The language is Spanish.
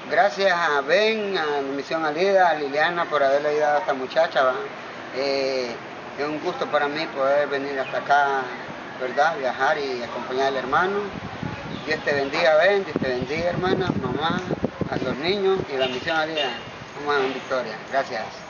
Gracias a Ben, a Misión Alida, a Liliana por haberle ayudado a esta muchacha. Es un gusto para mí poder venir hasta acá, ¿verdad? Viajar y acompañar al hermano. Dios te bendiga, Ben, Dios te bendiga, hermana, mamá, a los niños y a la Misión Alida. Vamos en victoria. Gracias.